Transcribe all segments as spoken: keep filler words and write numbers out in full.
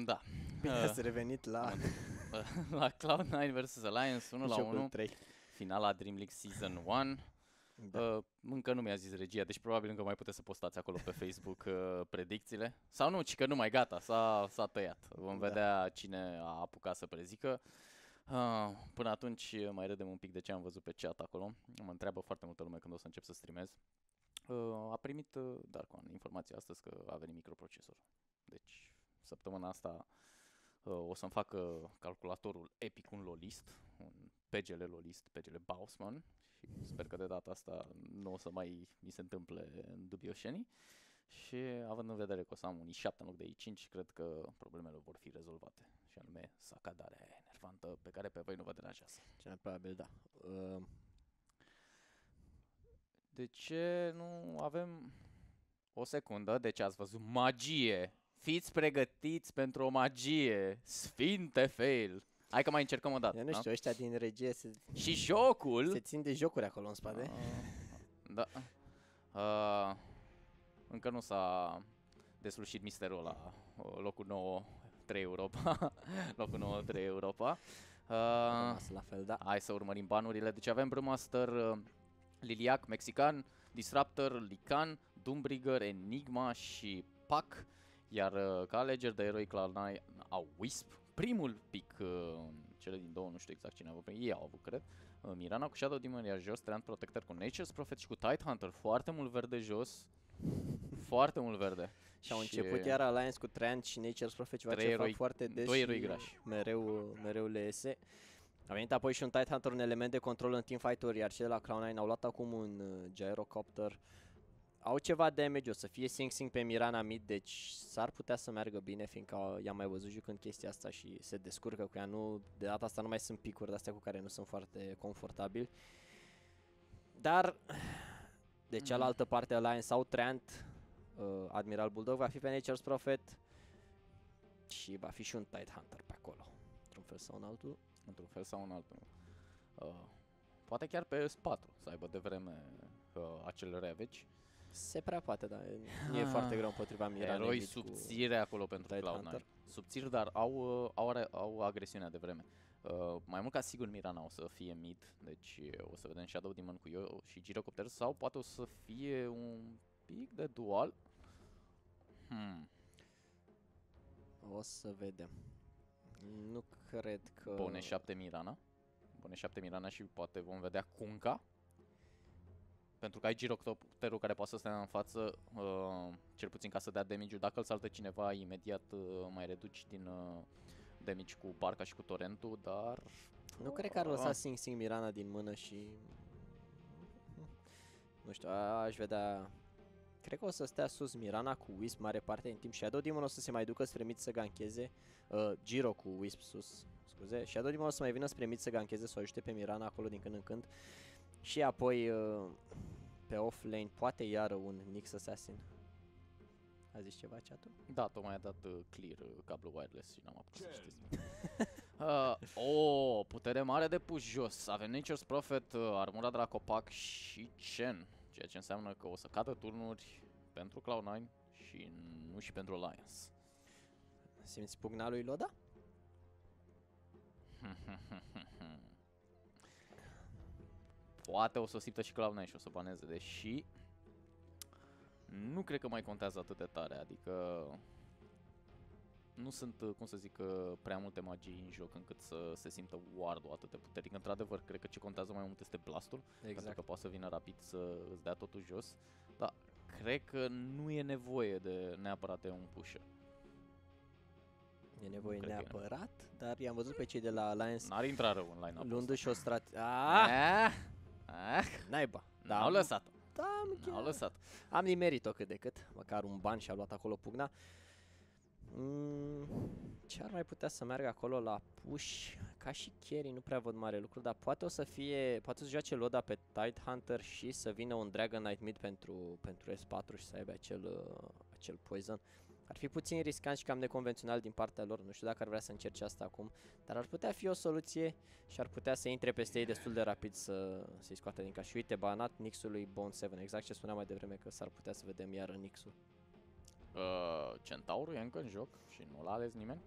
Da. Bine ați revenit la... la Cloud nine versus. Alliance unu la unu. Finala Dream League Season unu. Da. Uh, încă nu mi-a zis regia, deci probabil încă mai puteți să postați acolo pe Facebook uh, predicțiile. Sau nu, ci că nu mai gata, s-a tăiat. Vom da. vedea cine a apucat să prezică. Uh, până atunci mai râdem un pic de ce am văzut pe chat acolo. Mă întreabă foarte multă lume când o să încep să streamez. Uh, a primit uh, Darkon informația astăzi că a venit microprocesor. Deci săptămâna asta uh, o să-mi facă calculatorul Epic un Lolist, un P G L Lolist, P G L Bausman. Și sper că de data asta nu o să mai mi se întâmple în dubioșenii. Și având în vedere că o să am un i șapte în loc de i cinci, cred că problemele vor fi rezolvate. Și anume sacadarea enervantă pe care pe voi nu vă deranjează. Cel mai probabil, da. Uh... De ce nu avem o secundă? Deci ați văzut magie. Fiți pregătiți pentru o magie. Sfinte fail. Hai că mai încercăm o dată. Eu nu știu, da? ăștia din regie se... Și jocul... Se țin de jocuri acolo în spate. Uh, da. Uh, încă nu s-a deslușit misterul ăla. Locul nouă, trei Europa. Locul nouă, trei Europa. Uh, la fel, da. Hai să urmărim banurile. Deci avem Brewmaster, uh, Liliac, Mexican, Disruptor, Lican, Doombrigger, Enigma și Pac. Iar uh, ca alegeri de eroi Cloud nine au Wisp. Primul pick, uh, cele din două, nu știu exact cine a avut, ei au avut, cred. Uh, Mirana cu Shadow Demon, iar jos, Treant Protector cu Nature's Prophet și cu Tidehunter. Foarte mult verde jos. Foarte mult verde. Și au început iar Alliance cu Treant și Nature's Prophet, ceva ce eroi, fac foarte des doi eroi grași. Mereu, mereu le iese. A venit apoi și un Tidehunter, un element de control în teamfight-uri, iar cei de la Cloud nine au luat acum un uh, Gyrocopter. Au ceva damage, o să fie Sing-Sing pe Mirana mid, deci s-ar putea să meargă bine, fiindcă i-am mai văzut jucând chestia asta și se descurcă cu ea. Nu, de data asta nu mai sunt picuri de-astea cu care nu sunt foarte confortabil. Dar, de cealaltă parte, Alliance sau Treant, uh, Admiral Bulldog va fi pe Nature's Prophet și va fi și un Tidehunter pe acolo, într-un fel sau în altul. Într-un fel sau în altul. Uh, poate chiar pe S patru, să aibă de vreme uh, acel Ravage. Se prea poate, dar nu e foarte greu împotriva Mirana. Eroi subțire acolo pentru Cloud nine. Subțiri, dar au, au, au agresiunea de vreme. Uh, mai mult ca sigur Mirana o să fie mid, deci o să vedem Shadow Demon cu eu și Gyrocopter, sau poate o să fie un pic de dual. Hmm. O să vedem. Nu cred că... Bune șapte Mirana. Bune șapte Mirana și poate vom vedea Kunkka. Pentru că ai Gyrocopterul care poate să stea în față, uh, cel puțin ca să dea damage-ul. Dacă îl saltă cineva, imediat uh, mai reduci din uh, damage cu Barca și cu Torentul, dar... Nu uh, cred că ar lăsa Sing-Sing Mirana din mână și... Nu știu, aș vedea... Cred că o să stea sus Mirana cu Wisp mare parte din timp. Shadow Demon o să se mai ducă spre mid să gancheze. Uh, Gyro cu Wisp sus, scuze. Shadow Demon o să mai vină spre mid să gancheze, să o ajute pe Mirana acolo din când în când. Și apoi uh, pe offlane poate iară un Nyx Assassin. A zis ceva chat-ul? Da, tocmai a dat uh, clear uh, cablu wireless și n-am apucat să știți. uh, o, putere mare de push jos. Avem Nature's Prophet, uh, armura de la copac și Chen. Ceea ce înseamnă că o să cadă turnuri pentru Cloud nine și nu și pentru Alliance. Simți pugna lui Loda? Poate o să o simtă și Cloud nine și o să baneze, deși nu cred că mai contează atât de tare, adică nu sunt, cum să zic, prea multe magii în joc încât să se simtă ward-ul atât de puternic. Într-adevăr, cred că ce contează mai mult este blastul, exact. Pentru că poate să vină rapid să îți dea totul jos, dar cred că nu e nevoie de neapărat de un pusher. E nevoie neapărat, dar i-am văzut pe cei de la Alliance. N-ar intra rău în line-up. Luându-și o strat... Aaaa! Naiba. N-au lăsat-o. Da, n-au lăsat. Am nimerit-o cât de cât, măcar un ban și-a luat acolo pugna. Mm, ce ar mai putea să meargă acolo la push? Ca și carry nu prea văd mare lucru, dar poate o să fie, poate să joace Loda pe Tidehunter și să vină un Dragon Knight mid pentru, pentru S patru și să aibă acel, uh, acel poison. Ar fi puțin riscant și cam neconvențional din partea lor, nu știu dacă ar vrea să încerce asta acum, dar ar putea fi o soluție și ar putea să intre peste ei destul de rapid să, să-i scoată din ca. Și uite, banat Nyx-ul lui Bone șapte, exact ce spuneam mai devreme că s-ar putea să vedem iar Nyx-ul. Uh, Centaurul e încă în joc și nu l-a ales nimeni?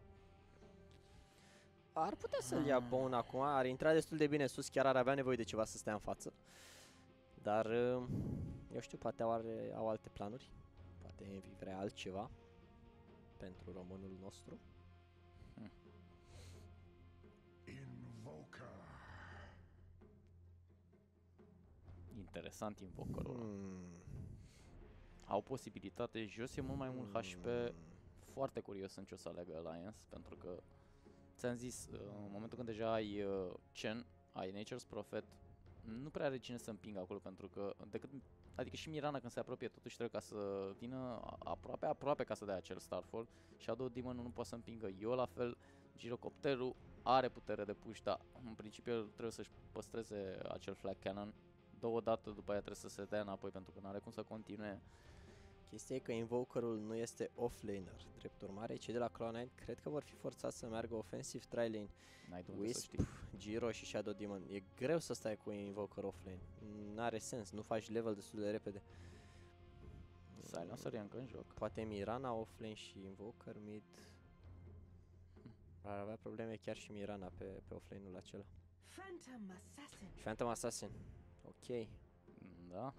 Ar putea să-l ia Bone acum, ar intra destul de bine sus, chiar ar avea nevoie de ceva să stea în față. Dar, eu știu, poate au, are, au alte planuri. Poate Envy vrea altceva pentru românul nostru. Hmm. Interesant Invokerul. Hmm. Au posibilitate jos, e mult mai mult H P. Foarte curios în ce o să aleagă Alliance, pentru că ți-am zis, în momentul când deja ai uh, Chen, ai Nature's Prophet, nu prea are cine să împingă acolo, pentru că decât, adică și Mirana când se apropie totuși trebuie ca să vină aproape, aproape ca să dea acel Starfall. Shadow Demon nu poate să împingă. Eu la fel, Gyrocopterul are putere de push, dar în principiu trebuie să-și păstreze acel Flag Cannon. Două dată după aia trebuie să se dea înapoi pentru că nu are cum să continue. Chestia e că Invokerul nu este offlaner. Drept urmare, cei de la Cloud nine cred că vor fi forțați să meargă offensive tri-lane. Wisp, Gyro și Shadow Demon. E greu să stai cu Invoker offlane. N-are sens, nu faci level destul de repede. Silencer e încă în joc. Poate Mirana offlane și Invoker mid. Ar avea probleme chiar și Mirana pe, pe offlane-ul acela. Phantom Assassin. Phantom Assassin. Ok. Da.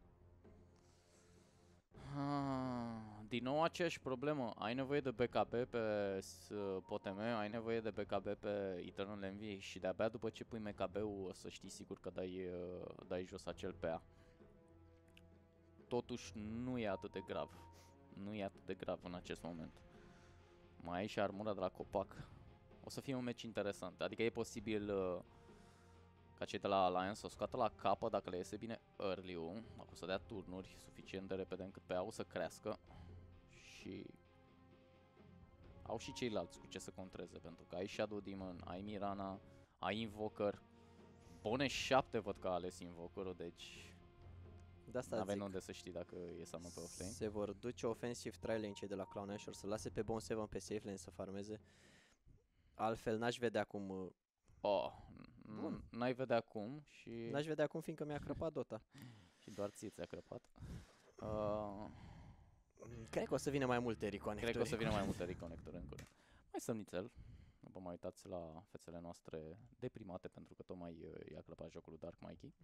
Ah, din nou aceeași problemă. Ai nevoie de B K B pe P T M, ai nevoie de B K B pe Eternal Envy și de-abia după ce pui M K B-ul o să știi sigur că dai, dai jos acel P A. Totuși nu e atât de grav. Nu e atât de grav în acest moment. Mai ai și armura de la copac. O să fie un meci interesant. Adică e posibil uh, ca cei de la Alliance să o scoată la capă dacă le iese bine early-ul, o să dea turnuri suficient de repede încât pe A să crească și au și ceilalți cu ce să contreze, pentru că ai Shadow Demon, ai Mirana, ai Invoker, Bone șapte văd că a ales Invokerul, deci n-avem unde să știi dacă e sau nu pe offlane. Se vor duce offensive tri-lane cei de la Cloud nine și or să lase pe Bone șapte pe safe lane să farmeze. Altfel n-aș vedea cum... Oh, n-ai vedea cum și... N-aș vedea cum, fiindcă mi-a crăpat Dota. Și doar ție ți-a crăpat. Uh, Cred că o să vină mai multe reconecturi. Cred că o să vină mai multe reconecturi în curând. Mai stăm nițel. Vă mai uitați la fețele noastre deprimate pentru că tocmai i-a crăpat jocul lui Dark Mikey.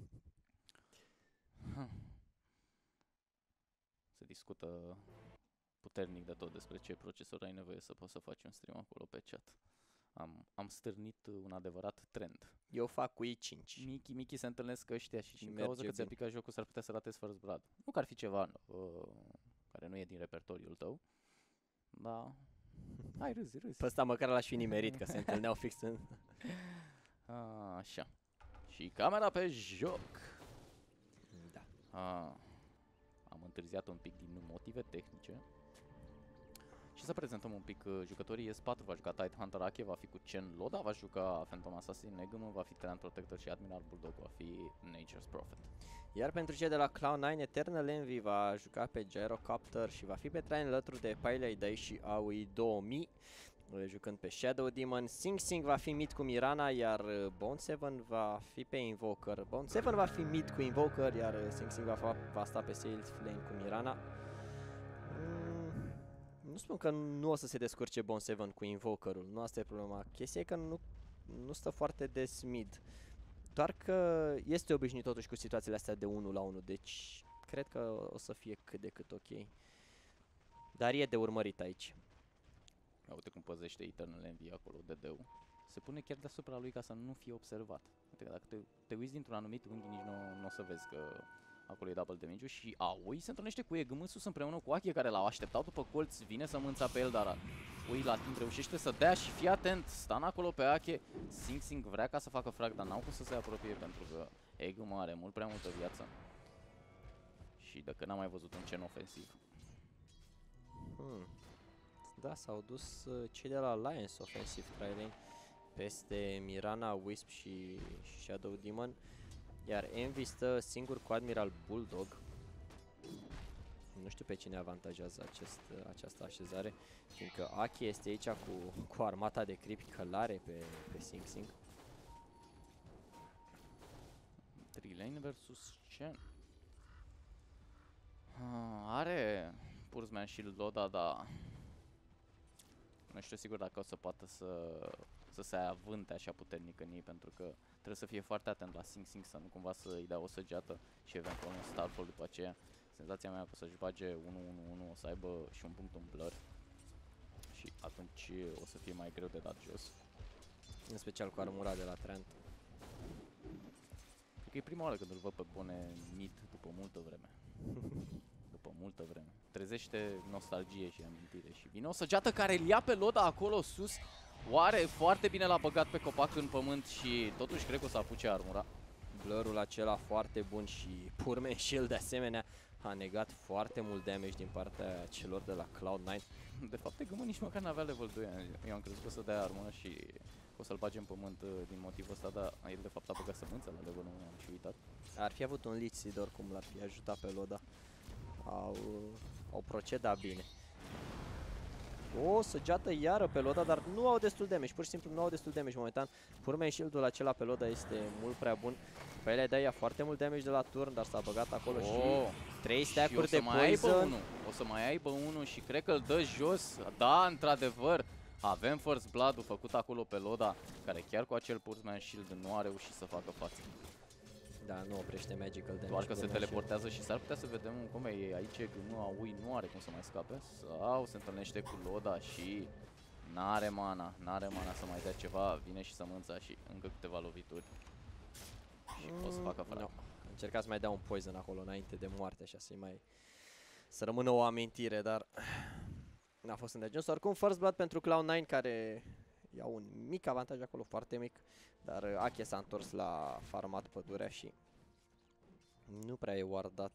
Se discută puternic de tot despre ce procesor ai nevoie să poți să faci un stream acolo pe chat. Am, am stârnit un adevărat trend. Eu fac cu i cinci. Miki, Miki se întâlnesc ăștia și, și în cauza că ți-a picat jocul s-ar putea să ratezi First Blood. Nu că ar fi ceva uh, care nu e din repertoriul tău, dar hai râzi, râzi. Pe ăsta măcar l-aș fi nimerit, că se întâlneau fix în... A, așa. Și camera pe joc. Da. A, am întârziat un pic din motive tehnice. Și să prezentăm un pic uh, jucătorii. S patru va juca Tidehunter Ake, va fi cu Chen Loda, va juca Phantom Assassin Negum, va fi Talent Protector și Admiral Bulldog va fi Nature's Prophet. Iar pentru cei de la Cloud nine, Eternal Envy va juca pe Gyrocopter și va fi pe train alături de Pylei Dai și A U I două mii, jucând pe Shadow Demon. Sing Sing va fi mid cu Mirana, iar Bone șapte va fi pe Invoker. Bone șapte va fi mid cu Invoker, iar Sing Sing va, va sta pe Safe Lane cu Mirana. Mm, nu spun că nu o să se descurce Bone șapte cu Invokerul, nu asta e problema. Chestia e că nu, nu stă foarte des mid. Doar că este obișnuit totuși cu situațiile astea de unu la unu, deci cred că o să fie cât de cât ok. Dar e de urmărit aici. Uite cum păzește Eternal Envy acolo, D D-ul. Se pune chiar deasupra lui ca să nu fie observat. Uite că dacă te, te uiți dintr-un anumit unghi, nici nu, nu o să vezi că acolo e double damage-ul. Și A U I se întâlnește cu Egg în sus împreună cu Ake, care l-au așteptat după colț, vine să mânța pe el, dar A U I la timp reușește să dea și fii atent, stan acolo pe Ake. Sing Sing vrea ca să facă frag, dar n-au cum să se apropie pentru că Egg are mult prea multă viață. Și dacă n-am mai văzut un Chen ofensiv. Hmm. Da, s-au dus uh, cei de la Alliance Offensive tri-lane peste Mirana, Wisp și Shadow Demon. Iar Envy stă singur cu Admiral Bulldog. Nu știu pe cine avantajează acest, această așezare, fiindcă Ake este aici cu, cu armata de creepy călare pe, pe Sing Sing. Tri-lane versus Chen. Ah, are Pursman Shield Loda, dar nu știu sigur dacă o să poată să, să se avânte așa puternic în ei, pentru că trebuie să fie foarte atent la Sing Sing să nu cumva să-i dea o săgeată și eventual un Starfall după aceea. Senzația mea că o să-și bage unu unu unu, o să aibă și un punct în blur și atunci o să fie mai greu de dat jos. În special cu armura de la Trent. Cred că e prima oară când îl văd pe Bone mid după multă vreme. După multă vreme. Trezește nostalgie și amintire și vine o săgeată care îl ia pe Loda acolo sus. Oare foarte bine l-a băgat pe copac în pământ și totuși cred că o să apuce armura. Blurul acela foarte bun și Pursman Shield de asemenea a negat foarte mult damage din partea celor de la Cloud nine. De fapt, Tegămă nici măcar n-avea level doi. Eu am crezut că o să dea armură și o să-l bage în pământ din motivul ăsta, dar el de fapt a băgat sămânța la level unu, am și uitat. Ar fi avut un lead seed oricum, l-ar fi ajutat pe Loda. Au, au procedat bine. O săgeată iară pe Loda, dar nu au destul damage, pur și simplu nu au destul damage momentan. Pursman Shield-ul acela pe Loda este mult prea bun. Pe el dă ea foarte mult damage de la turn, dar s-a băgat acolo oh. și trei stack-uri de poison. O să mai aibă unul și cred că îl dă jos. Da, într-adevăr, avem First Blood-ul făcut acolo pe Loda, care chiar cu acel Pursman Shield nu a reușit să facă față. Da, nu oprește magical damage. Doar că se teleportează și s-ar putea să vedem cum e aici, că nu a ui, nu are cum să mai scape. Sau se întâlnește cu Loda și n-are mana, n-are mana să mai dea ceva, vine și sămânța și încă câteva lovituri. Și mm, pot să facă fără. No. Încerca să mai dea un poison acolo înainte de moarte, așa să-i mai... să rămână o amintire, dar n-a fost îndeajuns. Oricum, First Blood pentru Cloud nine, care ia un mic avantaj acolo, foarte mic. Dar Ache s-a întors la farmat pădurea și nu prea e wardat,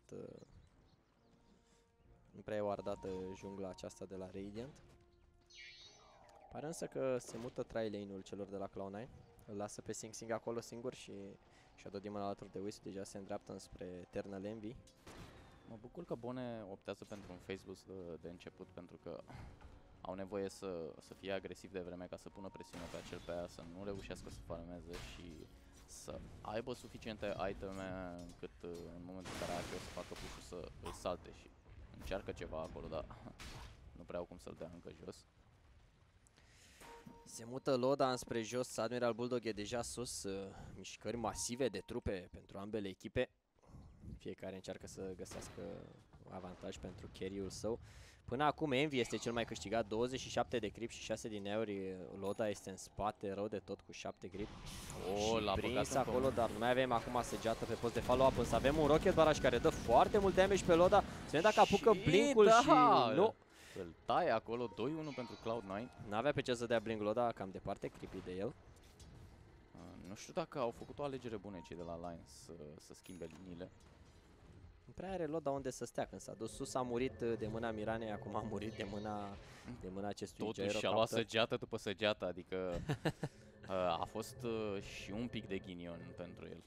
nu prea e wardată jungla aceasta de la Radiant. Pare însă că se mută try lane-ul celor de la Cloud nine. Îl lasă pe Sing Sing acolo singur și Shadow Demon alături de Wisp deja se îndreaptă înspre Eternal Envy. Mă bucur că Bone optează pentru un face boost de, de început, pentru că au nevoie să, să fie agresiv de vreme ca să pună presiune pe acel pe aia, să nu reușească să farmeze și să aibă suficiente iteme încât în momentul în care are o să facă push-ul să îl salte și încearcă ceva acolo, dar nu prea au cum să-l dea încă jos. Se mută Loda înspre jos, Admiral Bulldog e deja sus, uh, mișcări masive de trupe pentru ambele echipe. Fiecare încearcă să găsească avantaj pentru carry-ul său. Până acum Envy este cel mai câștigat, douăzeci și șapte de creep și șase din euri. Loda este în spate rău de tot cu șapte creep. Oh, l-a prins acolo, dar nu mai avem acum săgeată pe post de follow-up, însă avem un Rocket Barrage care dă foarte mult damage pe Loda. Să vedem dacă apucă blink-ul da, și nu. Îl taie acolo, doi unu pentru Cloud nine. N-avea pe ce să dea blink Loda, cam departe, creepy de el. Uh, nu știu dacă au făcut o alegere bună cei de la Lions să, să schimbe liniile. Nu prea are Loda unde să stea, când s-a dus sus a murit de mâna Miranei, acum a murit de mâna, de mâna acestui Totuși Gyrocopter. și-a luat săgeată după săgeată, adică uh, a fost uh, și un pic de ghinion pentru el.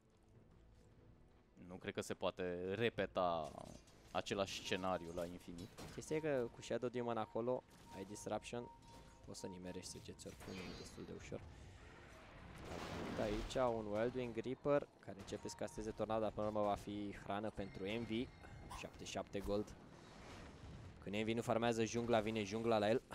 Nu cred că se poate repeta același scenariu la infinit. Chestia e că cu Shadow Demon acolo ai Disruption, poți să nimerești săgeți oricum, e destul de ușor. Aici un Wildwing Reaper care începe să casteze tornado, dar până la urmă va fi hrană pentru Envy. șaptezeci și șapte gold. Când Envy nu farmează jungla, vine jungla la el.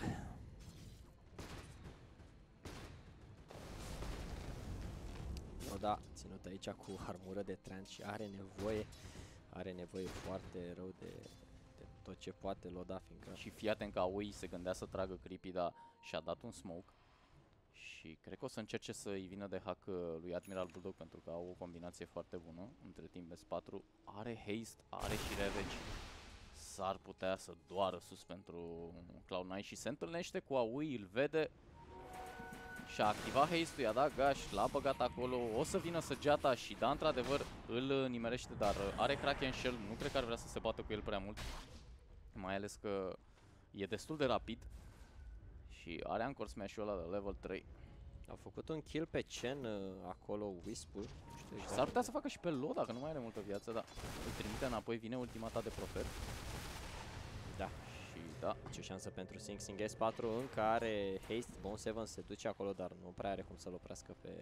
No, da, ținut aici cu armură de trans și are nevoie, are nevoie foarte rău de, de tot ce poate Loda, fiindcă... Și fii atent că Aoi se gândea să tragă creepy, dar și-a dat un smoke. Și cred că o să încerce să-i vină de hack lui Admiral Bulldog, pentru că au o combinație foarte bună. Între timp S patru are haste, are și ravage. S-ar putea să doară sus pentru Cloud nine și se întâlnește cu Aoi, îl vede. Și-a activat haste-ul, i-a dat gash, l-a băgat acolo, o să vină săgeata și da, într-adevăr îl nimerește, dar are Kraken Shell, nu cred că ar vrea să se bată cu el prea mult. Mai ales că e destul de rapid. Și are Anchor Smash-ul ăla de level trei. A făcut un kill pe Chen uh, acolo, Wisp-ul. S-ar putea să facă și pe Loda, că nu mai are multă viață, dar îl trimite înapoi, vine ultimata de Profer. Da. Și da. Ce șansă pentru Sing Sing. S patru încă are haste, Bone șapte se duce acolo, dar nu prea are cum să-l oprească pe,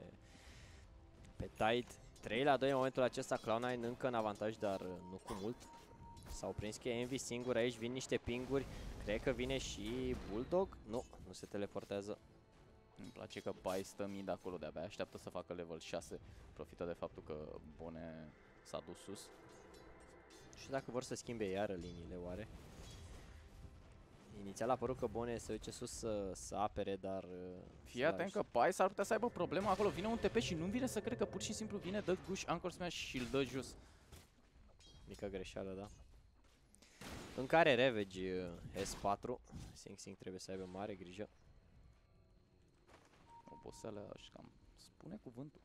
pe Tide. trei la doi în momentul acesta, Cloud nine încă în avantaj, dar nu cu mult. S-au prins că e Envy singur aici, vin niște pinguri. Cred că vine și Bulldog. Nu, nu se teleportează. Îmi place că Pai stă mid acolo, de-abia așteaptă să facă level șase. Profită de faptul că Bone s-a dus sus. Și dacă vor să schimbe iară liniile, oare? Inițial a părut că Bone se duce sus să, să apere, dar... Fii atent că Pai s-ar putea să aibă problema acolo. Vine un T P și nu vine să cred că pur și simplu vine, dă gush, Anchor Smash și îl dă jos. Mică greșeală, da. În care Ravage S patru. Sing Sing trebuie să aibă mare grijă. Oboseală, aș cam spune cuvântul.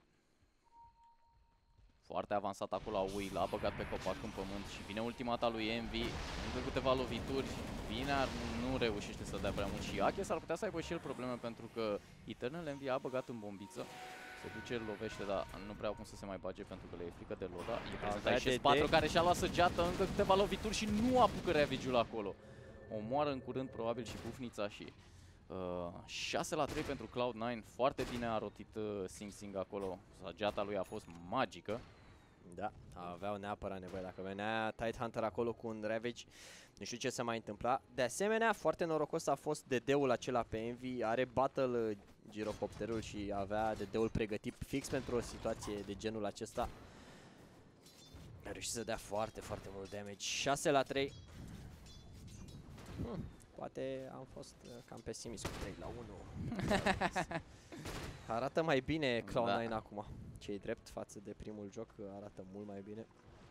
Foarte avansat acolo a Ui, l-a băgat pe copac în pământ și vine ultimata lui Envy. Încă câteva lovituri, vine, nu reușește să dea prea mult și Ake s-ar putea să aibă și el probleme pentru că Eternal Envy a băgat în bombiță. Se duce, îl lovește, dar nu prea au cum să se mai bage pentru că le e frică de Loda. E prezentat și S patru care și-a luat săgeată, încă câteva lovituri și nu apucă Ravage-ul acolo. Omoară în curând probabil și Bufnița și uh, șase la trei pentru Cloud nine. Foarte bine a rotit uh, Sing Sing acolo. Săgeata lui a fost magică. Da, aveau neapărat nevoie. Dacă venea Tidehunter acolo cu un Ravage, nu știu ce se mai întâmpla. De asemenea, foarte norocos a fost D D-ul acela pe Envy. Are battle girocopterul și avea D D-ul pregătit fix pentru o situație de genul acesta. A reușit să dea foarte, foarte mult damage. șase la trei. Hmm, poate am fost cam pesimist cu trei la unu. Arată mai bine Cloud nine da. Acum. Ce-i drept față de primul joc, arată mult mai bine.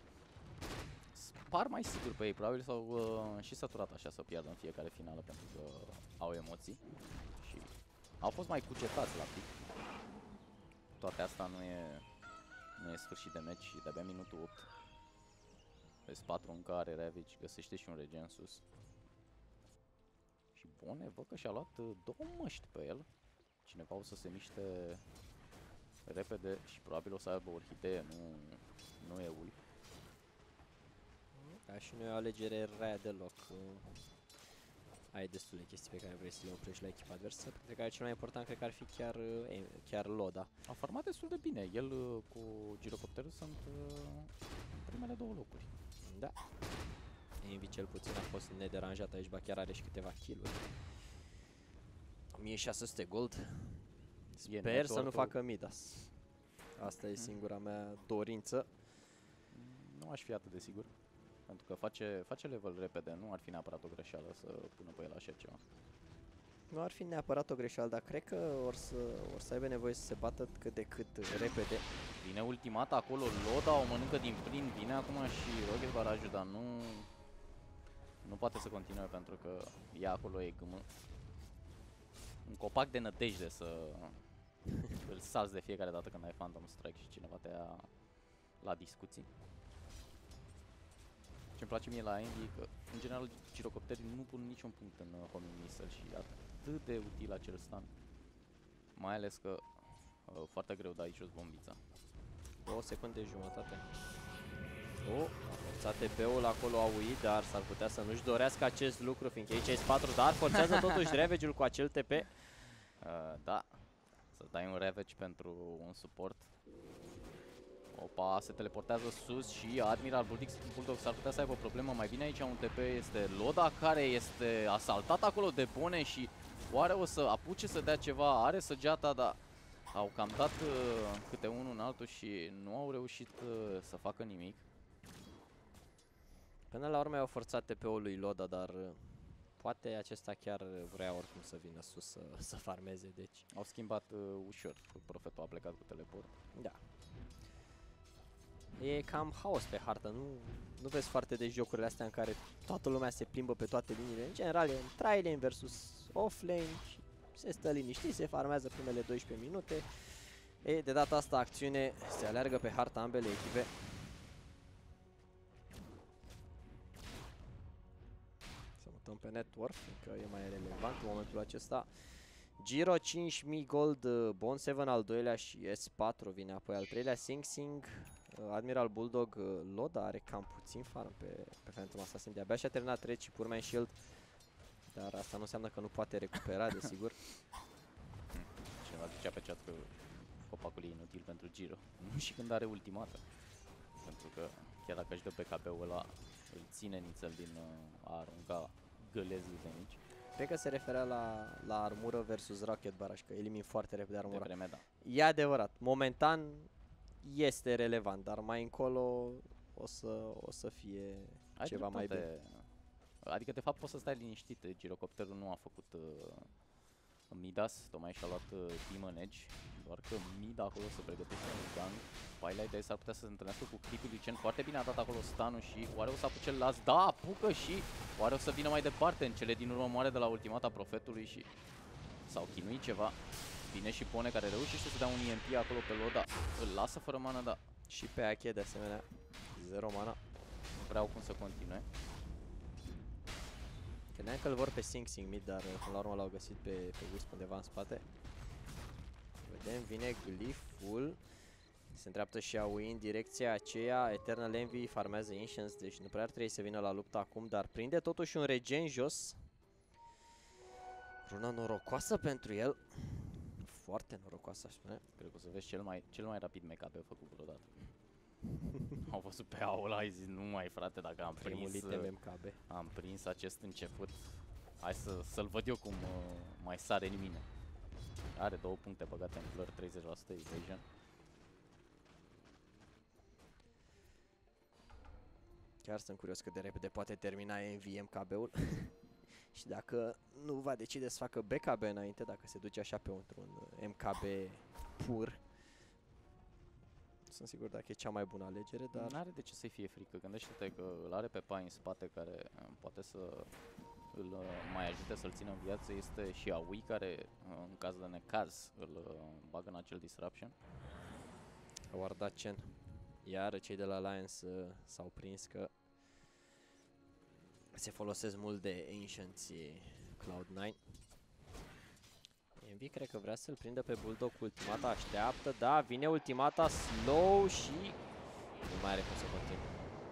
Par mai sigur pe ei, probabil s-au uh, și săturat așa să piardă în fiecare finală pentru că au emoții și au fost mai cucetați la pic. Toate asta nu e, nu e sfârșit de meci și de-abia minutul opt. S patru în care Ravage găsește și un regen sus. Și Bone, văd că și-a luat uh, două măști pe el. Cineva o să se miște repede și probabil o să aibă orhidee, nu, nu e ul. Da, și nu e o alegere rea deloc. Ai destule chestii pe care vrei să le oprești la echipa adversă, pe care cel mai important cred că ar fi chiar, chiar Loda. A farmat destul de bine, el cu girocopterul sunt în primele două locuri. Da. Envy cel puțin a fost nederanjat aici, ba chiar are și câteva kill-uri. o mie șase sute gold. Sper să nu facă Midas. Asta e singura mea dorință. Nu aș fi atât de sigur. Pentru că face, face level repede, nu ar fi neapărat o greșeală să pună pe el așa ceva. Nu ar fi neapărat o greșeală, dar cred că or să, or să aibă nevoie să se bată cât de cât repede. Vine ultimata acolo, Loda o mănâncă din plin, vine acum și Rocket Barrage, dar nu, nu poate să continue pentru că ea acolo e gâmă. Un copac de nădejde să îl salți de fiecare dată când ai Phantom Strike și cineva te ia la discuții. Ce-mi place mie la Envy că, în general, girocopterii nu pun niciun punct în uh, homing missile și e atât de util acel stun. Mai ales că uh, foarte greu dai jos bombița. Două secunde jumătate. Oh, a forțat T P-ul acolo a uit, dar s-ar putea să nu-și dorească acest lucru, fiindcă aici S patru, dar forțează totuși Ravage-ul cu acel T P. Uh, da, să dai un Ravage pentru un suport. Opa, se teleportează sus și Admiral Bulldog s-ar putea să aibă o problemă. Mai bine aici un T P este Loda, care este asaltat acolo de Bone și oare o să apuce să dea ceva? Are săgeata, dar au cam dat uh, câte unul în altul și nu au reușit uh, să facă nimic. Până la urmă au forțat T P-ul lui Loda, dar uh, poate acesta chiar vrea oricum să vină sus să, să farmeze, deci... Au schimbat uh, ușor, Profetul a plecat cu teleport. Da. E cam haos pe hartă, nu, nu vezi foarte des jocurile astea în care toată lumea se plimbă pe toate liniile. În general e în try-lane versus off-lane și se stă liniștit, se farmează primele doisprezece minute. E, de data asta acțiune se aleargă pe harta ambele echipe. Să mutăm pe network, că e mai relevant în momentul acesta. Giro cinci mii gold, Bone șapte al doilea și S patru vine apoi al treilea, Sing Sing, Admiral Bulldog, Loda are cam puțin farm pe, pe Phantom Assassin, de-abia și-a terminat treci și Purman Shield, dar asta nu înseamnă că nu poate recupera, desigur. Cineva zicea pe chat că copacul e inutil pentru Giro, nu și când are ultimată, pentru că chiar dacă își dă pe K P-ul ăla, îl ține nițel din uh, a arunca gălezii de mici. Cred că se referea la, la armură versus Rocket Barrage, că elimini foarte repede armura. De vreme, da. E adevărat, momentan este relevant, dar mai încolo o să, o să fie Ai ceva mai bine. Adică, de fapt, poți să stai liniștit. Girocopterul nu a făcut uh, Midas, tocmai și-a luat uh, Demon Edge, doar că Mid acolo se pregătește un gun. Twilight s-ar putea să se întâlnească cu creepy lui Chen. Foarte bine a dat acolo stunul și oare o să apuce el las? Da, apucă și oare o să vină mai departe. În cele din urmă moare de la ultimata profetului și s-au chinuit ceva. Vine și Pone care reușește să dea un E M P acolo pe Loda. Îl lasă fără mana, da. Și pe Ache de asemenea, zero mana. Nu vreau cum să continue. Credeam că îl vor pe Sing Sing mid, dar până la urmă l-au găsit pe, pe Wisp undeva în spate. Vedem, vine Glyphul. Se îndreaptă și Aoi în direcția aceea. Eternal Envy farmează Ancients, deci nu prea ar trebui să vină la luptă acum, dar prinde totuși un regen jos. Runa norocoasă pentru el. Foarte norocoasă, aș spune. Cred că o să vezi cel mai, cel mai rapid make-up făcut vreodată. Au văzut pe Aula, ai zis, nu mai frate, dacă am Primul prins, item M K B. am prins acest început. Hai să, să-l văd eu cum uh, mai sare în mine. Are două puncte băgate în Blur, treizeci la sută evasion. Chiar sunt curios cât de repede poate termina M V M K B-ul. Și dacă nu va decide să facă B K B înainte, dacă se duce așa pe un M K B pur, sunt sigur dacă e cea mai bună alegere, dar... N-are de ce să-i fie frică. Gândește-te că îl are pe Pai în spate care uh, poate să îl uh, mai ajute să-l țină în viață. Este și Aoi care, uh, în caz de necaz, îl uh, bagă în acel disruption. Au ardat Chen. Iar cei de la Alliance uh, s-au prins că se folosesc mult de Ancients Cloud nine. Envy cred că vrea să-l prindă pe Bulldog cu ultimata, așteaptă, da, vine ultimata slow și nu mai are cum să continue.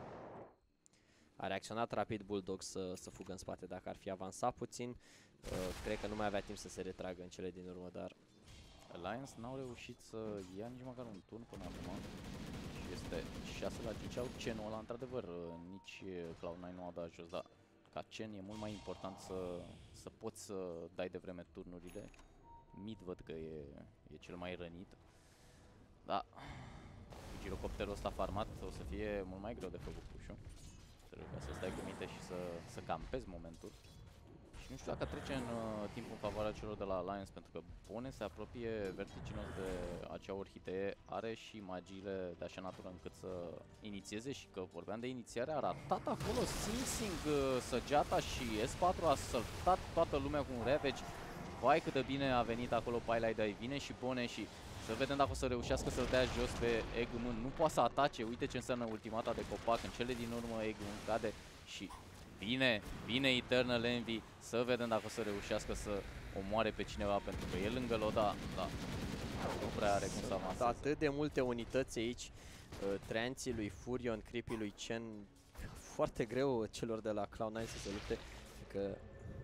A reacționat rapid Bulldog să, să fugă în spate dacă ar fi avansat puțin. Uh, cred că nu mai avea timp să se retragă în cele din urmă, dar... Alliance n-au reușit să ia nici măcar un turn până acum. Și este șase la cinci, au Chen-ul ăla, într-adevăr, nici Cloud nine nu a dat jos, dar ca Chen e mult mai important să, să poți să dai de vreme turnurile. Mid văd că e, e cel mai rănit. Da, cu girocopterul ăsta farmat o să fie mult mai greu de făcut push-ul. Trebuie ca să stai cu minte și să, să campezi momentul. Și nu știu dacă trece în uh, timp în favoarea celor de la Alliance, pentru că Pone se apropie vertiginos de acea orhidee, are și magiile de așa natură încât să inițieze și că vorbeam de inițiare, a ratat acolo Sing Sing uh, săgeata și S patru a săltat toată lumea cu un Ravage. Vai cât de bine a venit acolo Pylai, vine și Pone și să vedem dacă o să reușească să-l dea jos pe Eggman. Nu poate să atace, uite ce înseamnă ultimata de copac, în cele din urmă Eggman cade și vine, vine Eternal Envy, să vedem dacă o să reușească să omoare pe cineva, pentru că e lângă Loda, da, nu prea are cum să avanseze. Atât de multe unități aici, uh, treanții lui Furion, creepy lui Chen, foarte greu celor de la Cloud nine să se lupte, că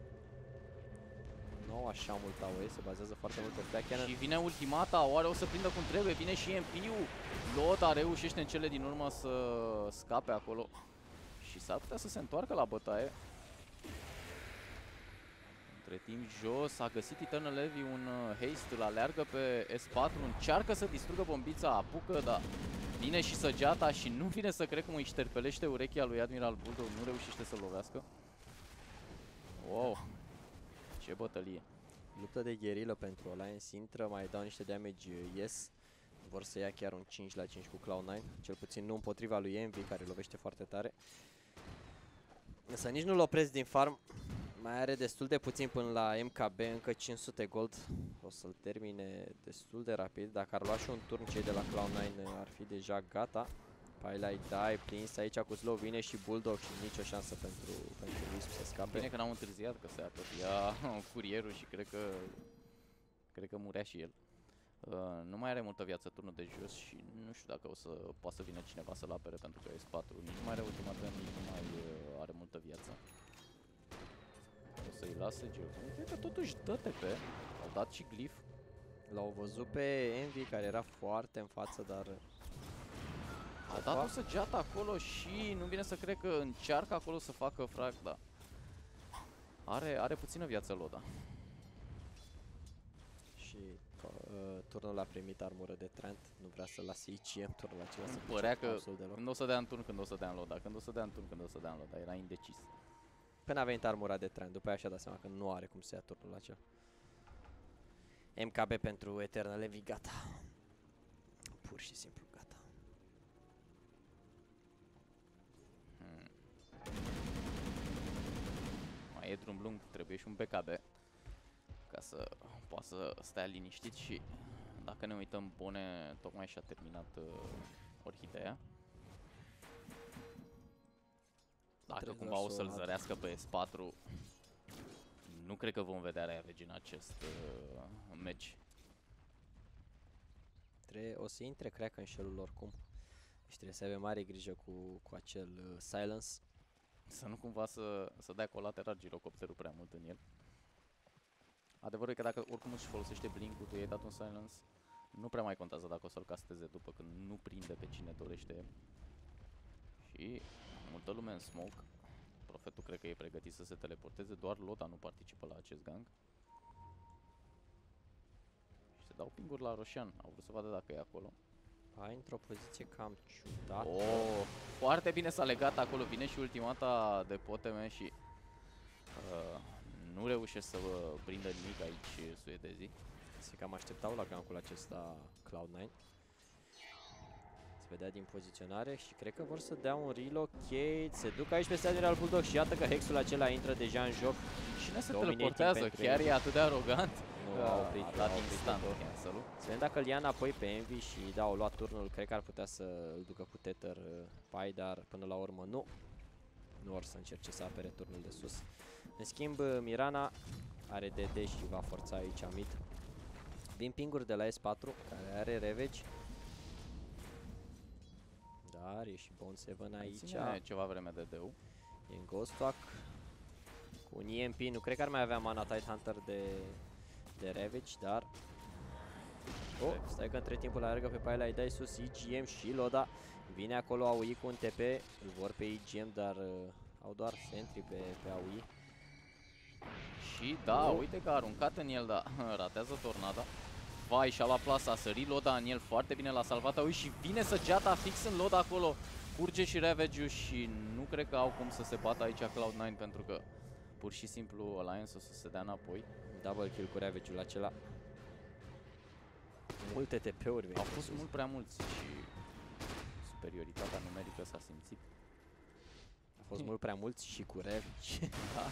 nu au așa mult A O E, se bazează foarte mult pe Black Cannon. Și vine ultimata, oare o să prindă cum trebuie, vine și M P-ul, Loda reușește în cele din urmă să scape acolo. Și s-ar putea să se întoarcă la bătaie. Între timp jos a găsit Eternal Envy un uh, haste, îl aleargă pe S patru, încearcă să distrugă bombița, apucă, dar vine și săgeata și nu vine să cred cum îi șterpelește urechea lui Admiral Bulldog, nu reușește să lovească. Wow, ce bătălie. Luptă de gherilă pentru Alliance, intră, mai dau niște damage, yes. Vor să ia chiar un cinci la cinci cu Cloud nine, cel puțin nu împotriva lui Envy, care lovește foarte tare. Însă nici nu-l opresc din farm, mai are destul de puțin până la M K B, încă cinci sute gold. O să-l termine destul de rapid, dacă ar lua și un turn cei de la Cloud nine ar fi deja gata. Pylai dai, prins aici cu slow, vine și Bulldog și nicio șansă pentru, pentru Wisp să scape. Bine că n-am întârziat, că se apropia curierul și cred că, cred că murea și el. Uh, nu mai are multă viață turnul de jos și nu știu dacă o să poată să vină cineva să-l apere, pentru că S patru nici nu mai are ultimată, nici nu mai uh, are multă viață. O să-i lase Geovun. Cred că totuși dă T P. Au dat și Glyph. L-au văzut pe Envy, care era foarte în față, dar A dat o săgeată acolo și nu vine să cred că încearcă acolo să facă frag, da. Are, are puțină viață Loda. Și uh, turnul a primit armură de Trent, nu vrea să lase I G M turnul acela să părea că deloc. când o să dea în turn, când o să dea în Loda, când o să dea în turn, când o să dea în Loda, era indecis. Până a venit armura de Trent, după aia și-a dat seama că nu are cum să ia turnul acela. M K B pentru Eternal Envy, gata. Pur și simplu gata. Hmm. Mai e drum lung, trebuie și un B K B ca să poată să stea liniștit și dacă ne uităm, Bone tocmai și-a terminat uh, Orhideea. Dacă Trebuie cumva o să-l să- zărească pe S patru, nu cred că vom vedea Ravage în acest uh, match. Trebuie, o să intre crack în shell-ul oricum. Deci trebuie să avem mare grijă cu, cu acel uh, silence. Să nu cumva să, să dea colateral girocopterul prea mult în el. Adevărul e că dacă oricum își folosește blink-ul, tu i-ai dat un silence, nu prea mai contează dacă o să-l casteze după, când nu prinde pe cine dorește el. Și multă lume în smoke. Profetul cred că e pregătit să se teleporteze, doar Loda nu participă la acest gang. Și se dau pinguri la Roșan, au vrut să vadă dacă e acolo. Ai într-o poziție cam ciudată. Oh, foarte bine s-a legat acolo, vine și ultimata de Poteme și uh, nu reușește să uh, prindă nimic aici suedezii. Se cam așteptau la gankul acesta Cloud nine. Se vedea din poziționare și cred că vor să dea un relocate. Se duc aici pe stadion al Bulldog și iată că hexul acela intră deja în joc. Cine se Dominating teleportează? pentru Chiar ei. e atât de arogant? Nu, a oprit, a a dat oprit instant tot. cancel-ul. Să vedem dacă îl ia înapoi pe Envy și da, au luat turnul. Cred că ar putea să îl ducă cu Tether uh, Pai, dar până la urmă nu. Nu or să încerce să apere turnul de sus. În schimb, uh, Mirana are D D și va forța aici mid. Vin pinguri de la S patru, care are Ravage. Dar e și Bone seven aici. Ține ceva vreme de deu. E în Ghost Talk. Cu un E M P, nu cred că ar mai avea mana Tidehunter de, de Ravage, dar... Oh, stai că între timpul alergă pe Pai, îi dai sus I G M și Loda. Vine acolo A U I cu un T P, îl vor pe I G M, dar uh, au doar sentry pe, pe A U I. Și da, Oh. uite că a aruncat în el, dar ratează tornada. Vai, și-a luat plasa, a sărit Loda în el, foarte bine l-a salvat A U I și vine săgeata fix în Loda acolo. Curge și Ravage-ul și nu cred că au cum să se bată aici Cloud nine pentru că pur și simplu Alliance o să se dea înapoi. Double kill cu Ravage-ul acela. Multe T P-uri Au fost mult prea mulți și superioritatea numerică s-a simțit. A fost mult prea mulți și cu Ravage.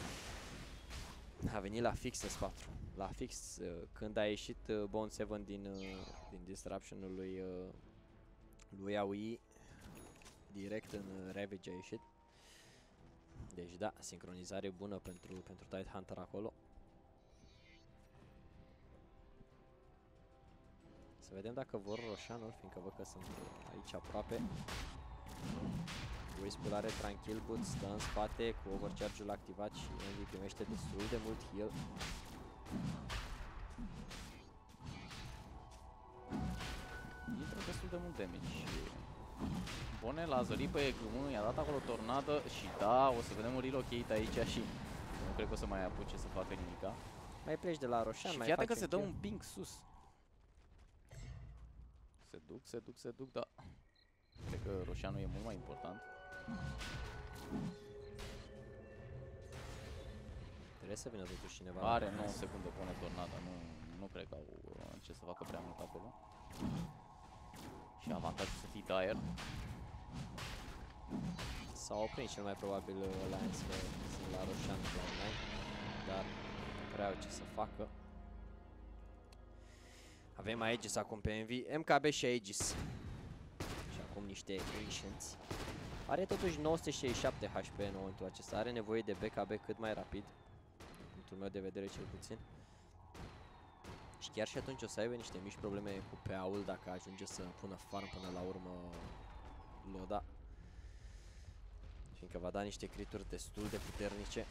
A venit la fix S patru. La fix uh, când a ieșit uh, Bone seven din, uh, din disruption-ul lui, uh, lui A U I. Direct în uh, Ravage a ieșit. Deci da, sincronizare bună pentru, pentru Tidehunter acolo. Să vedem dacă vor Roșanul, fiindcă văd că sunt aici aproape. Wisp-ul are tranquil boots, stă în spate cu overcharge-ul activat și Envy primește destul de mult heal. Intră destul de mult damage și Bone l-a zărit pe Glumă, i-a dat acolo tornadă și da, o să vedem un relocate aici și nu cred că o să mai apuce să facă nimica. Mai pleci de la Roșan, Și mai fiată faci că se dă kill. un ping sus. Se duc, se duc, se duc, da. Cred că Roșanul e mult mai important. Trebuie să vină totuși cineva. Are nouă secunde, pune tornada, nu, nu cred că au uh, ce să facă prea mult acolo. Și avantajul să fii Dire. S-au oprit cel mai probabil uh, Alliance că sunt la Roșan Cloud nine, dar nu prea au ce să facă. Avem Aegis acum pe Envy, M K B și Aegis. Și acum niște Ancients. Are totuși nouă sute șaizeci și șapte H P în momentul acesta, are nevoie de B K B cât mai rapid. Din punctul meu de vedere cel puțin. Și chiar și atunci o să aibă niște mici probleme cu P A-ul dacă ajunge să pună farm până la urmă Loda. Fiindcă va da niște crituri destul de puternice.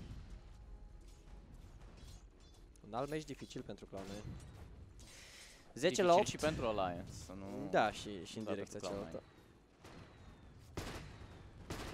Un alt meci dificil pentru Cloud nine. zece la opt. Și pentru Alliance, să nu... Da, și, și în Da, direcția pentru Cloud cealaltă.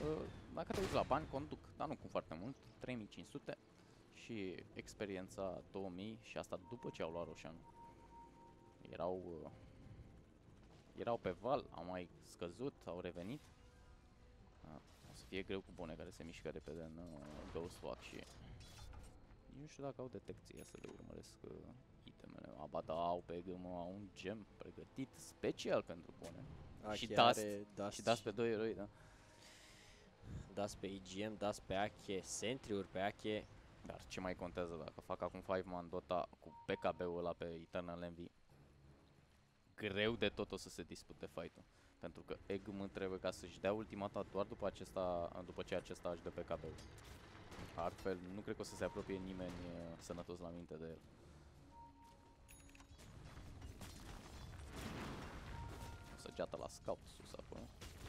Uh, dacă te uiți la bani, conduc, dar nu cu foarte mult, trei mii cinci sute și experiența două mii și asta după ce au luat Roșan. Erau, uh, erau pe val, au mai scăzut, au revenit. Uh, o să fie greu cu bune care se mișcă repede în uh, Ghostwalk și nu știu dacă au detecție să le urmăresc uh, itemele. Aba da, au pe gâmă, au un gem pregătit special pentru bune. A, Și chiar Dust, are Dust și Dust pe doi eroi, da. Dust pe I G M, Dust pe Ache, Sentry-uri pe Ache. Dar ce mai contează dacă fac acum cinci man Dota cu P K B-ul ăla pe Eternal Envy? Greu de tot o să se dispute fight-ul. Pentru că E G M trebuie ca să-și dea ultimata doar după, acesta, după ce acesta își dă P K B-ul. Altfel, nu cred că o să se apropie nimeni uh, sănătos la minte de el. Săgeată la scout sus acolo.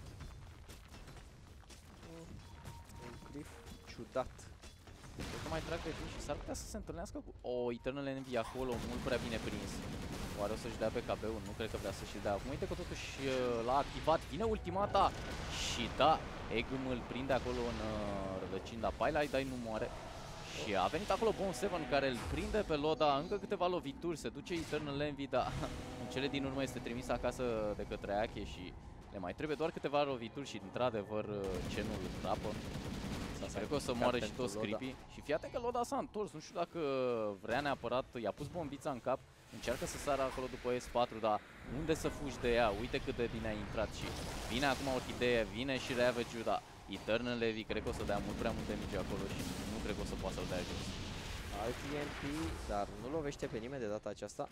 Un grif ciudat. Cred că mai trag de timp și s-ar putea să se întâlnească cu o Eternal Envy acolo, mult prea bine prins. Oare o să-și dea pe K B-ul? Nu cred că vrea să-și dea acum. Uite că totuși uh, l-a activat. Vine ultimata și da, E G M îl prinde acolo în uh, rădăcini, dar Pylai Dai nu moare. Și a venit acolo Bone seven care îl prinde pe Loda, încă câteva lovituri, se duce Eternal Envy, dar în cele din urmă este trimis acasă de către Ache și le mai trebuie doar câteva lovituri și într-adevăr Cenul îl trapă. Cred că o să moară și toți creepy. Și fii atent că Loda s-a întors, nu știu dacă vrea neapărat, i-a pus bombița în cap, încearcă să sară acolo după S patru, dar unde să fugi de ea? Uite cât de bine a intrat și vine acum Orchidee, vine și Ravage-ul, dar Eternal Envy cred că o să dea mult prea mult damage acolo și nu cred că o să poată să-l dea jos. Alt E M P, dar nu lovește pe nimeni de data aceasta.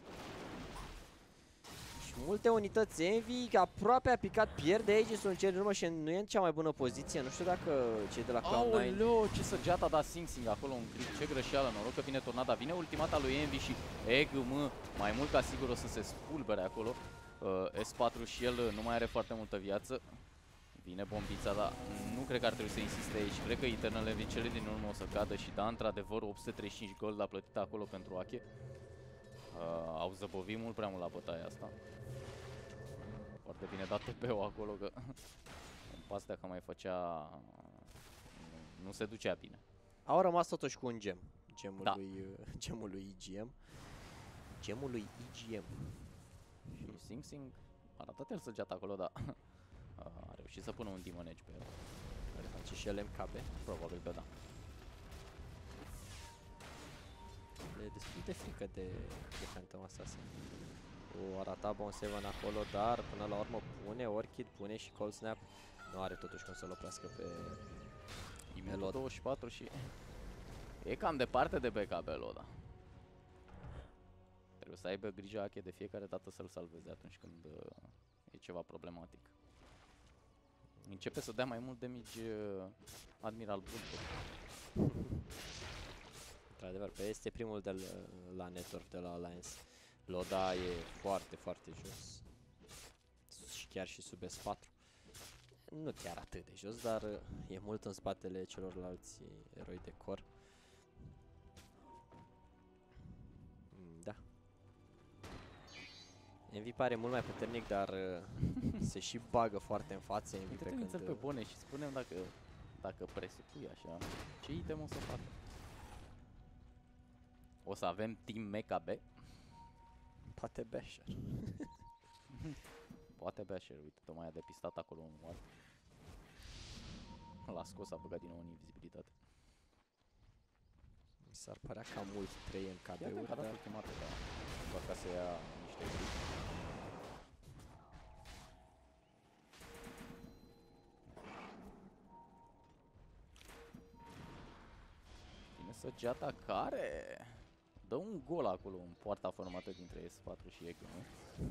Și multe unități. Envy aproape a picat, pierde Aegis-ul în cel din urmă și nu e în cea mai bună poziție. Nu știu dacă cei de la Cloud nine... Aoleo, ce săgeată a dat Sing Sing acolo, un clip, ce greșeală, noroc că vine tornada, vine ultimata lui Envy și E G M mai mult ca sigur o să se spulbere acolo. Uh, S patru și el nu mai are foarte multă viață. Vine bombița, dar nu cred că ar trebui să insiste aici. Cred că Eternal Envy cele din urmă o să cadă și da, într-adevăr, opt sute treizeci și cinci gold a plătit acolo pentru Ache. Uh, au zăbovit mult prea mult la bătaia asta. Foarte bine dat T P-ul acolo, că un pas dacă mai făcea, nu, nu se ducea bine. Au rămas totuși cu un gem. Gemul, da. lui, gemul lui I G M. Gemul lui I G M. Și Sing Sing a ratat el săgeata acolo, dar a reușit să pună un Demon Edge pe el. Care face și el M K B. Probabil că da. E destul de frică de, de Phantom Assassin. O arata Bone seven acolo, dar până la urmă pune Orchid, pune și Cold Snap. Nu are totuși cum să-l oprească pe Imelo douăzeci și patru și e cam departe de B K B Loda. Trebuie să aibă grijă Ache de fiecare dată să-l salveze atunci când uh, e ceva problematic. Începe să dea mai mult damage uh, Admiral Blood. Într-adevăr, pe este primul de la Network, de la Alliance. Loda e foarte, foarte jos. Și chiar și sub S patru. Nu chiar atât de jos, dar e mult în spatele celorlalți eroi de core. Da. Envy pare mult mai puternic, dar se și bagă foarte în față. Envy trecând pe bune și spunem dacă, dacă presupui așa, ce item o să facă. O să avem Team Mecha B? Poate Basher. Poate Basher, uite, tocmai a depistat acolo un ward. L-a scos, a băgat din nou în invizibilitate. Mi s-ar părea cam mult trei M K B-uri. Iată că a dat ultimată, da. Doar ca să ia niște grip. Vine săgeata care dă un gol acolo în poarta formată dintre S patru și E G M.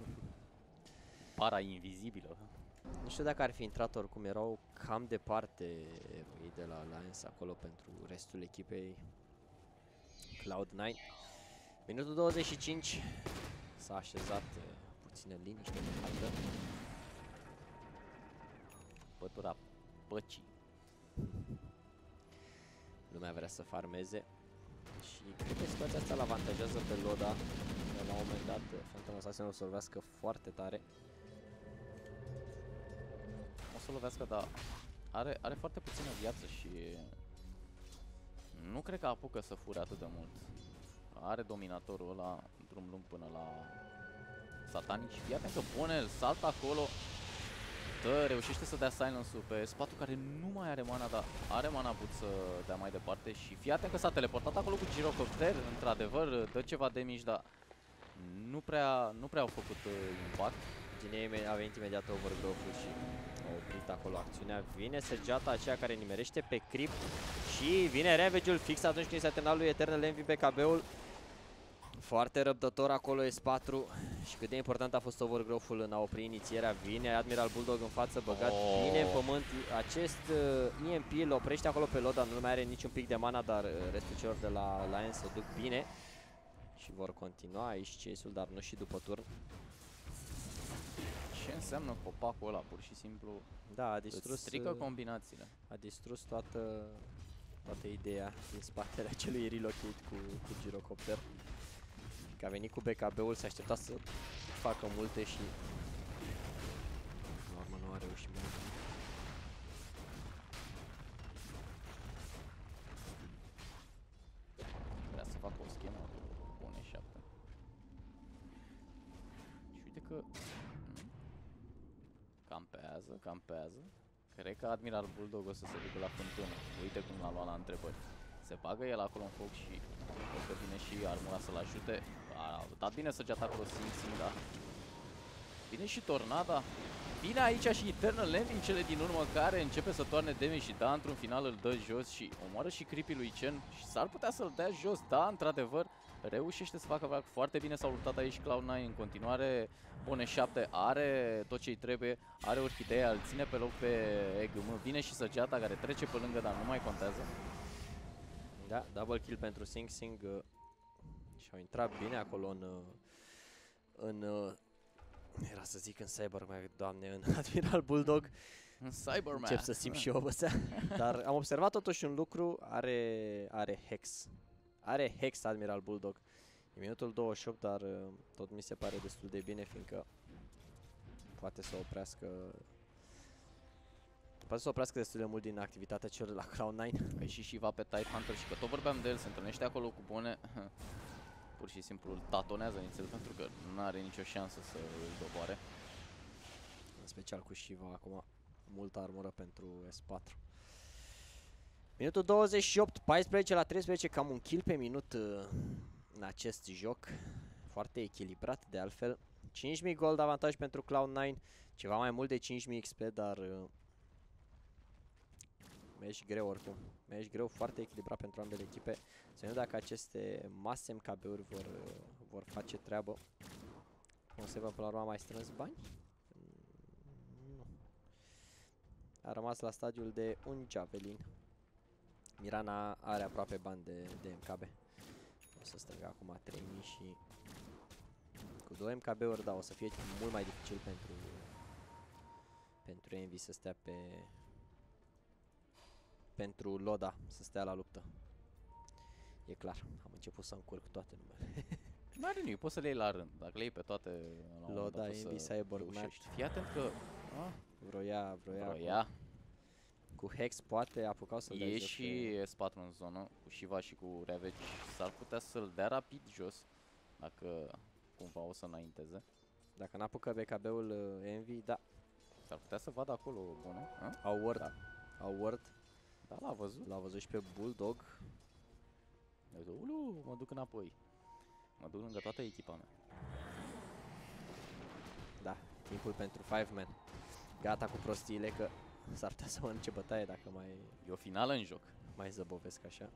Para invizibilă. Nu știu dacă ar fi intrat, oricum erau cam departe eroii de la Alliance acolo pentru restul echipei Cloud nine. Minutul douăzeci și cinci. S-a așezat uh, puțină liniște de hartă. Pătura păcii. Lumea vrea să farmeze. Și cred că situația asta l-avantajează pe Loda. Că la un moment dat Phantom Assassin o să lovească foarte tare. O să lovească, dar are, are foarte puțină viață și nu cred că apucă să fure atât de mult. Are dominatorul ăla, drum lung până la Satanic și fii atent că Bonel saltă acolo. Dă, reușește să dea silence-ul pe Spatu, care nu mai are mana, dar are mana but să dea mai departe. Și fii atent că s-a teleportat acolo cu Gyrocopter, într-adevăr, dă ceva damage, dar nu prea, nu prea au făcut uh, impact. Din ei a venit imediat overgrowth-ul și a oprit acolo acțiunea. Vine Sergiata, aceea care nimerește pe Creep și vine Ravage-ul fix atunci când se terminat lui Eternal Envy B K B-ul. Foarte răbdător acolo S patru și cât de important a fost overgrowth-ul în a opri inițierea. Vine Admiral Bulldog în față, băgat oh. bine în pământ. Acest uh, E M P îl oprește acolo pe Loda, nu mai are niciun pic de mana, dar uh, restul celor de la Lions se duc bine. Și vor continua aici chase-ul, dar nu și după turn. Ce înseamnă copacul ăla, pur și simplu? Da, a distrus, strică combinațiile. A distrus toată, toată ideea din spatele acelui relocate cu, cu Gyrocopter. Că a venit cu B K B-ul, s-a așteptat să facă multe și la urmă nu a reușit mult. Vrea să facă o schemă cu bune șapte. Și uite că campează, campează. Cred că Admiral Bulldog o să se ducă la fântână. Uite cum l-a luat la întrebări. Se bagă el acolo în foc și cred că vine și armura să-l ajute. A dat bine Săgeata acolo Sing Sing, da. Vine și Tornada. Vine aici și Eternal Envy în cele din urmă, care începe să toarne damage și da, într-un final îl dă jos și omoară și creepy lui Chen. Și s-ar putea să-l dea jos, da, într-adevăr. Reușește să facă vac. Foarte bine s-au luptat aici Cloud nine în continuare. Bone șapte are tot ce-i trebuie, are Orhideea, îl ține pe loc pe E G M. Vine și Săgeata care trece pe lângă, dar nu mai contează. Da, double kill pentru Sing Sing uh, și au intrat bine acolo în, uh, în uh, era să zic în Cyberman, doamne, în Admiral Bulldog. În Cyberman. Încep să simt și eu ăsta. Dar am observat totuși un lucru, are, are Hex. Are Hex Admiral Bulldog. E minutul douăzeci și opt, dar uh, tot mi se pare destul de bine, fiindcă poate să oprească Poate să oprească destul de mult din activitatea celor de la Cloud nine. Păi și Shiva pe Tide Hunter și că tot vorbeam de el, se întâlnește acolo cu Bone. Pur și simplu îl tatonează nițel pentru că nu are nicio șansă să îl doboare. În special cu Shiva acum, multă armură pentru S patru. Minutul douăzeci și opt, paisprezece la treisprezece, cam un kill pe minut uh, în acest joc. Foarte echilibrat de altfel. cinci mii gold avantaj pentru Cloud nine, ceva mai mult de cinci mii X P, dar uh, mergi greu oricum. Mergi greu, foarte echilibrat pentru ambele echipe. Să vedem dacă aceste mase M K B-uri vor, uh, vor face treabă. O să vă până la urmă mai strâns bani? Nu. A rămas la stadiul de un Javelin. Mirana are aproape bani de, de M K B. O să strângă acum trei mii și cu două M K B-uri, da, o să fie mult mai dificil pentru pentru Envy să stea pe pentru Loda să stea la luptă. E clar, am început să încurc toate numele. Nu are nimic, poți să le iei la rând. Dacă le iei pe toate la Loda, Envy, Cyborg, Match. Fii atent că ah, vroia, vroia, vroia. Cu, cu Hex poate apucau să-l dea E jos și S patru în zonă, cu Shiva și cu Ravage. S-ar putea să-l dea rapid jos, dacă cumva o să înainteze. Dacă n-apucă B K B-ul uh, Envy, da. S-ar putea să vadă acolo bună. Au ward, Da. au ward. Da, l-a văzut. L-a văzut și pe Bulldog. Ulu, mă duc înapoi. Mă duc lângă toată echipa mea. Da, timpul pentru five man. Gata cu prostiile că s-ar putea să mănânce bătaie dacă mai, E o finală în joc. mai zăbovesc așa.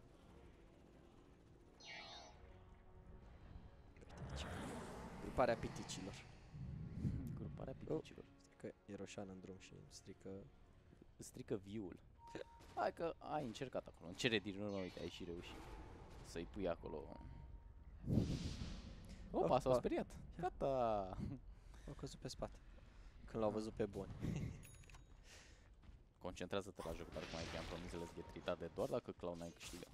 Gruparea piticilor. Gruparea piticilor. Că e Roșan în drum și strică. Strică view-ul. Hai că ai încercat acolo. În cele din urmă, uite, ai și reușit să-i pui acolo. Opa, s-au speriat. Gata. Au căzut pe spate când l-au văzut pe bun. Concentrează-te la joc, dar cum ai am promis, let's get treated de doar dacă Cloud nine câștigă.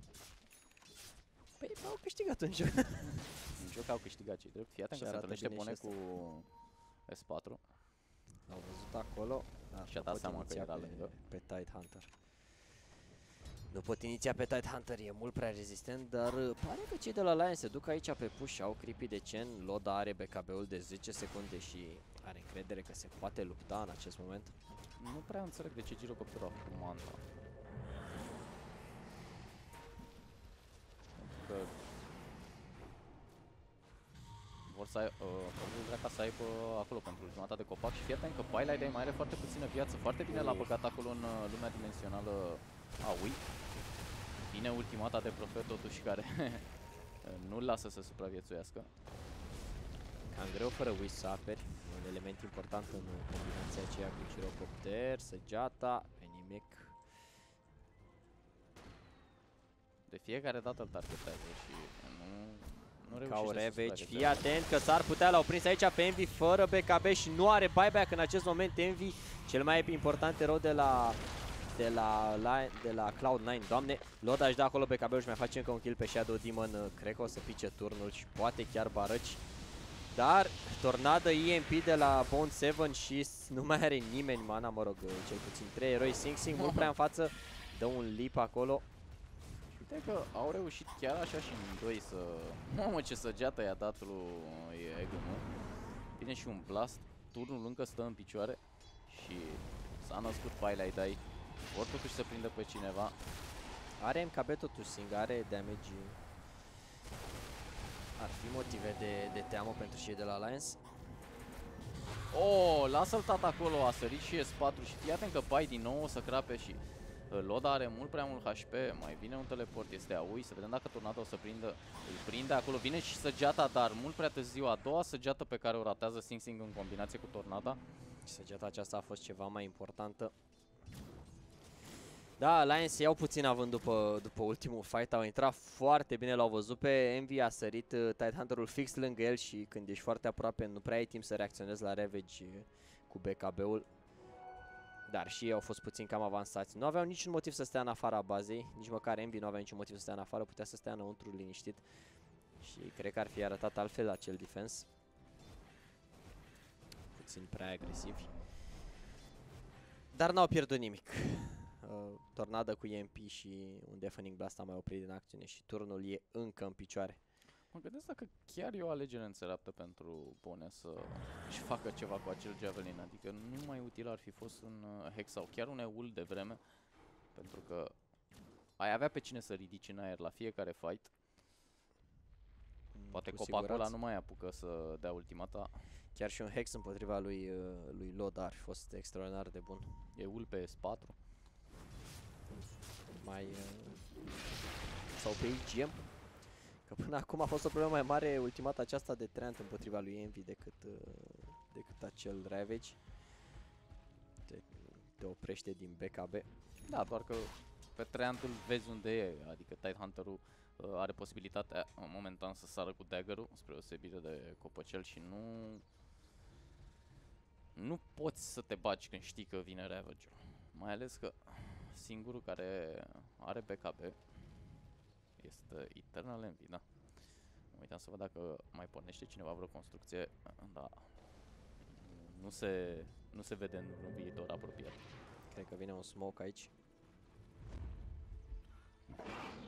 Păi au câștigat în joc. În joc au câștigat cei drept. Fii atent că se întâlnește Bone cu S patru. L-au văzut acolo, dar Și-a nu dat pot seama că iniția era pe, lângă. pe Tidehunter. Nu pot iniția pe Tidehunter, e mult prea rezistent, dar uh, pare că cei de la Lion se duc aici pe push, au creepy de Chen, Loda are B K B-ul de zece secunde și are încredere că se poate lupta în acest moment. Nu prea înțeleg de ce girocopterul a făcut manta. Pentru că vor să ai, uh, probabil vrea ca să aibă acolo pentru jumătate de copac și fii atent că Pylite mai are foarte puțină viață. Foarte bine l-a băgat acolo în uh, lumea dimensională a Ui. Vine ultimata de profet totuși care nu-l lasă să supraviețuiască. Cam greu fără Wish să aperi, un element important în combinația aceea cu girocopter, săgeata, pe nimic. De fiecare dată îl targetează și nu, nu Ca o reușește să Ravage, fii supraviețuiască. atent că s-ar putea, l-au prins aici pe Envy fără B K B și nu are buyback în acest moment Envy, cel mai important erou de la de la, la de la Cloud nine. Doamne, Loda își dă acolo B K B-ul și mai face încă un kill pe Shadow Demon, cred că o să pice turnul și poate chiar Barăci. Dar Tornado E M P de la Bone șapte și nu mai are nimeni mana, mă rog, cel puțin trei eroi. Sing Sing mult prea în față, dă un leap acolo. Uite că au reușit chiar așa și în doi să... Mamă, ce săgeată i-a dat lui Egunu. Vine și un blast, turnul încă stă în picioare și s-a născut Pylite ai. Vor totuși să prindă pe cineva. Are M K B totuși, Sing, are damage. Ar fi motive de, de teamă pentru cei de la Alliance. Oh, l-a săltat acolo, a sărit și S patru și fii atent că Pai din nou o să crape și uh, Loda are mult prea mult H P, mai vine un teleport, este A U I, să vedem dacă Tornado o să prindă, îl prinde acolo, vine și săgeata, dar mult prea târziu, a doua săgeată pe care o ratează Sing Sing în combinație cu Tornada. Săgeata aceasta a fost ceva mai importantă. Da, Alliance iau puțin având după, după ultimul fight, au intrat foarte bine, l-au văzut pe Envy, a sărit uh, Tidehunter-ul fix lângă el și când ești foarte aproape nu prea ai timp să reacționezi la Ravage uh, cu B K B-ul. Dar și ei au fost puțin cam avansați. Nu aveau niciun motiv să stea în afara bazei, nici măcar Envy nu avea niciun motiv să stea în afară, putea să stea înăuntru liniștit. Și cred că ar fi arătat altfel acel defense. Puțin prea agresivi. Dar n-au pierdut nimic. Uh, Tornado cu E M P și un Deafening Blast a mai oprit din acțiune și turnul e încă în picioare. Mă gândesc dacă chiar e o alegere înțeleaptă pentru Pone să își facă ceva cu acel Javelin, adică nu mai util ar fi fost un uh, Hex sau chiar un Eul de vreme, pentru că ai avea pe cine să ridici în aer la fiecare fight. Poate Cu copacul ăla siguranță. nu mai apucă să dea ultimata. Chiar și un Hex împotriva lui, uh, lui Loda ar fi fost extraordinar de bun. Eul pe S patru. Mai, uh, sau pe I G M. Că până acum a fost o problemă mai mare ultimata aceasta de Trant împotriva lui Envy decât, uh, decât acel Ravage. Te, te oprește din B K B. Da, doar că pe Treantul vezi unde e, adică Tidehunter-ul uh, are posibilitatea uh, momentan să sară cu dagger-ul spre osebire de Copăcel și nu nu poți să te bagi când știi că vine Ravage-ul. Mai ales că singurul care are B K B este Eternal Envy, da. Uitam să văd dacă mai pornește cineva vreo construcție, da. Nu se, nu se vede în un viitor apropiat. Cred că vine un smoke aici.